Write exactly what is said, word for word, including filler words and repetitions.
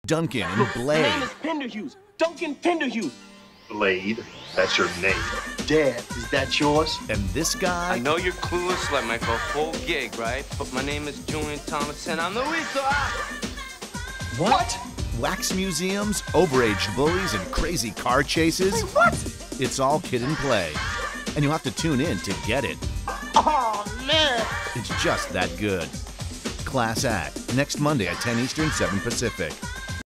Duncan and Look, Blade. my name is Penderhughes. Duncan Penderhughes. Blade, that's your name. Dad, is that yours? And this guy... I know you're clueless like my full gig, right? But my name is Julian Thomas and I'm the wizard. What? Wax museums, overaged bullies, and crazy car chases? Hey, what? It's all Kid and Play. And you'll have to tune in to get it. Oh, man. It's just that good. Class Act, next Monday at ten Eastern, seven Pacific.